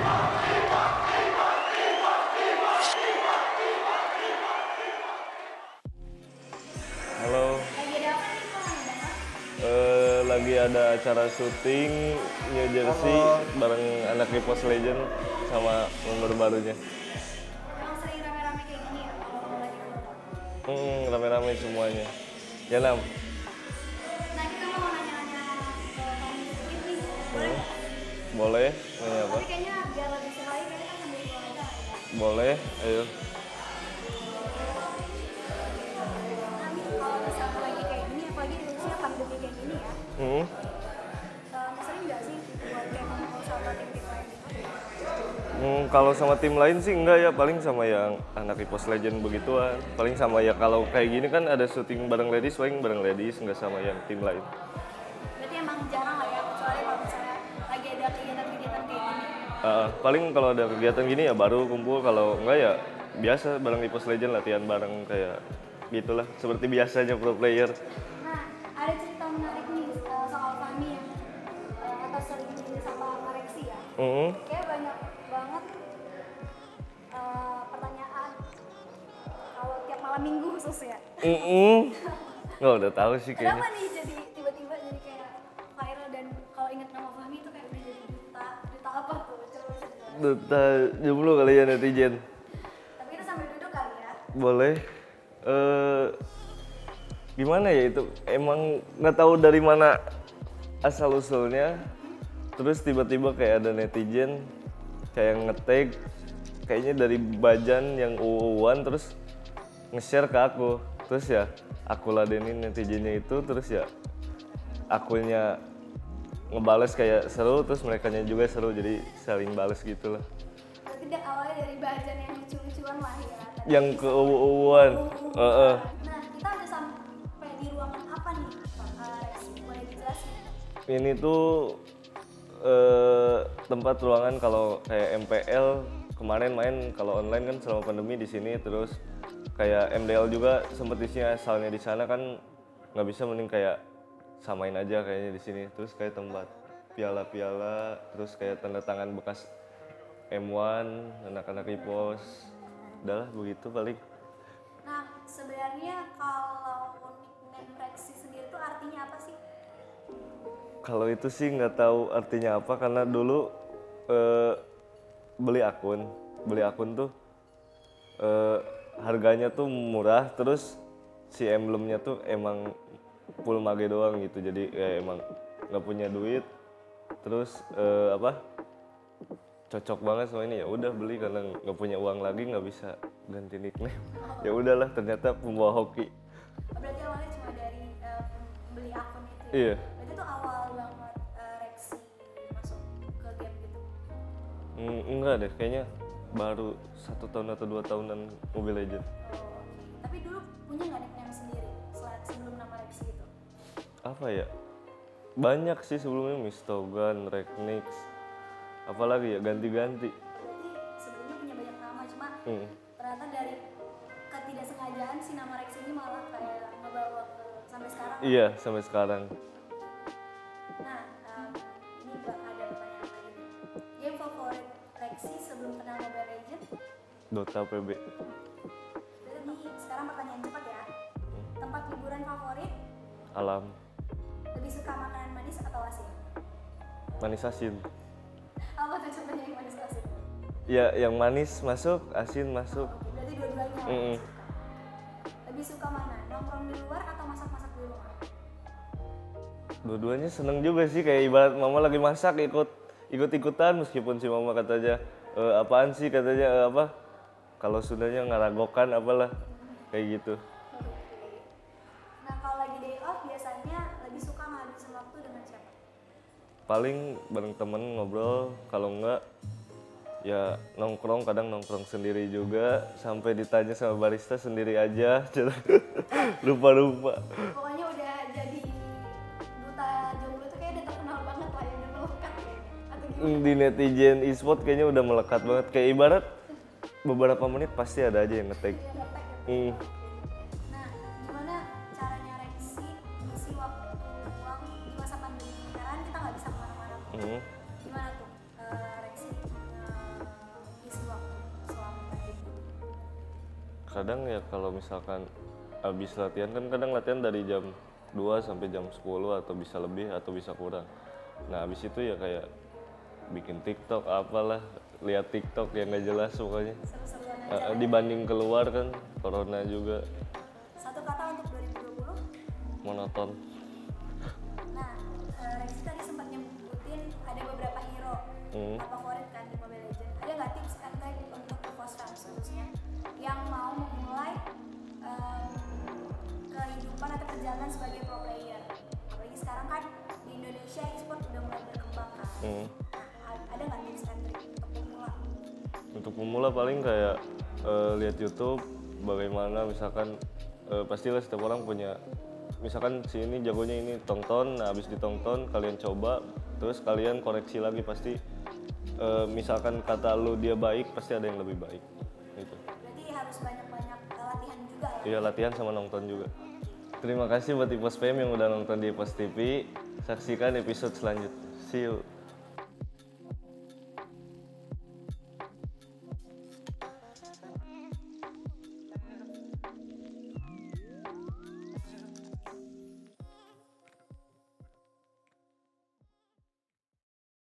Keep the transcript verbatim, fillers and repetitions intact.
Halo. Lagi ada apa nih Pak? Eh, lagi ada acara syuting New Jersey Halo. bareng anak Repos Legend sama member barunya. Emang sering rame-rame kayak gini ya kalau lagi foto? Hmm, rame-rame semuanya. Ya Nam. Nah kita mau nanya-nanya ke kamu sedikit nih, boleh nggak? Boleh? Nanya apa? Tapi kayaknya biar lebih seru lagi kayaknya kan sambil pulang aja ya. Boleh, ayo. Nah nih kalau misalnya lagi kayak gini, apalagi di usia pandemi kayak gini ya, Hmm. eh, sering nggak sih buat kayak ngumpul sama tim-tim lain gitu? Hmm, kalau sama tim lain sih enggak ya, paling sama yang anak Repos Legend begituan. Paling sama ya kalau kayak gini kan ada syuting bareng ladies, paling bareng ladies, enggak sama yang tim lain. Berarti emang jarang lah ya, kecuali kalau misalnya lagi ada kegiatan-kegiatan kayak gini. Uh, paling kalau ada kegiatan gini ya baru kumpul, kalau enggak ya biasa bareng Repos Legend latihan bareng kayak gitulah, seperti biasanya pro player. Nah, ada cerita menarik nih eh, soal Fahmi yang eh, atau sering sama koreksi ya. Hmm. Kayak banyak banget eh, pertanyaan kalau tiap malam minggu khususnya. Mm Nggak udah tahu sih kayaknya. Kenapa nih jadi tiba-tiba jadi kayak viral dan kalau ingat nama Fahmi itu kayak udah jadi duta, duta apa tuh? Coba bisa dijelasin. Duta jomblo kali ya netizen. Tapi kita sambil duduk kali ya. Boleh. Eh gimana ya itu? Emang nggak tahu dari mana asal usulnya. Terus tiba-tiba kayak ada netizen kayak nge-tag kayaknya dari Bajan yang uuan terus nge-share ke aku. Terus ya aku ladenin netizennya itu, terus ya akunya ngebales kayak seru, terus merekanya juga seru, jadi saling bales gitu lah. Berarti dia awalnya dari Bajan yang lucu-lucuan lah ya. Tadi Yang bisa- ke uuan. Uh, Heeh. Nah, kita udah sampai di ruangan apa nih, Pak Alex? Boleh dijelasin? Ini tuh eh, tempat ruangan kalau kayak M P L kemarin main kalau online kan selama pandemi di sini, terus kayak M D L juga sempet isinya, asalnya di sana kan nggak bisa, mending kayak samain aja kayaknya di sini. Terus kayak tempat piala-piala, terus kayak tanda tangan bekas M satu, anak-anak Repos. Udahlah begitu paling. Nah, sebenarnya kalau nickname Rexy sendiri itu artinya apa sih? Kalau itu sih nggak tahu artinya apa, karena dulu eh, beli akun, beli akun tuh eh, harganya tuh murah, terus si emblemnya tuh emang full mage doang gitu, jadi ya emang nggak punya duit, terus eh, apa cocok banget sama ini, ya udah beli karena nggak punya uang lagi, nggak bisa ganti nickname. Ya udahlah, ternyata pembawa hoki. Oh, berarti awalnya cuma dari eh, beli akun itu ya? Iya. Berarti itu awal banget eh, Rexy masuk ke game gitu? Mm, enggak deh, kayaknya baru satu tahun atau dua tahunan Mobile Legends. Oh, oke. Tapi dulu punya nggak nickname sendiri sel- sebelum nama Rexy itu? Apa ya? Banyak sih sebelumnya, Mistogan, Reknix, apalagi ya, ganti-ganti. Berarti sebelumnya punya banyak nama, cuma Hmm. ternyata dari ketidaksengajaan si nama Rexy ini malah kayak ngebawa ke sampai sekarang. Iya, sampai sekarang. Nah, em, ini Mbak ada pertanyaan lagi nih. Game favorit Rexy sebelum kenal Mobile Legends? Dota P B. Ini sekarang pertanyaan cepat ya. Tempat liburan favorit? Alam. Lebih suka makanan manis atau asin? Manis asin. Apa tuh contohnya yang manis asin? Ya, yang manis masuk, asin masuk. Oke, berarti dua-duanya Mm-mm. suka. Lebih suka mana? Nongkrong di luar atau masak-masak di rumah? Dua-duanya seneng juga sih, kayak ibarat mama lagi masak ikut ikut-ikutan, meskipun si mama katanya e, apaan sih katanya e, apa? Kalau Sundanya ngaragokan apalah kayak gitu. Oke. Nah, kalau lagi day off biasanya lebih suka ngabisin waktu dengan siapa? Paling bareng temen ngobrol, kalau enggak ya nongkrong, kadang nongkrong sendiri juga, sampai ditanya sama barista sendiri aja. Lupa-lupa. Pokoknya udah jadi duta jomblo tuh kayak udah terkenal banget lah ya, udah melekat kayaknya. Atau gimana? Di netizen e-sport kayaknya udah melekat banget, kayak ibarat beberapa menit pasti ada aja yang nge-tag. Dia ngetek ya. Hmm. Nah, gimana caranya Rexy ngisi waktu luang di masa pandemi ini? Karena kan kita nggak bisa kemana-mana. Hmm. Gimana tuh eh, Rexy eh, kadang ya kalau misalkan habis latihan kan kadang latihan dari jam dua sampai jam sepuluh atau bisa lebih atau bisa kurang. Nah habis itu ya kayak bikin TikTok apalah, lihat TikTok yang nggak jelas pokoknya. Seru-seruan Eh, aja. eh, dibanding keluar kan corona juga Satu kata untuk dua ribu dua puluh. monoton. Nah, eh, Rexy tadi sempat nyebutin ada beberapa hero Hmm. favorit kan di Mobile Legends. Ada nggak tips and trick untuk EVOS fans khususnya yang mau memulai em, kehidupan atau perjalanan sebagai pro player? Apalagi sekarang kan di Indonesia e-sport udah mulai berkembang kan. Hmm. Nah, ada nggak tips and trick untuk pemula? Untuk pemula paling kayak eh, lihat YouTube bagaimana misalkan eh, pastilah setiap orang punya misalkan si ini jagonya ini tonton, nah habis ditonton kalian coba terus kalian koreksi lagi pasti eh, misalkan kata lu dia baik pasti ada yang lebih baik gitu. Berarti harus banyak-banyak eh, latihan juga ya. Iya latihan sama nonton juga. Terima kasih buat Ipos P M yang udah nonton di Ipos T V. Saksikan episode selanjutnya. See you.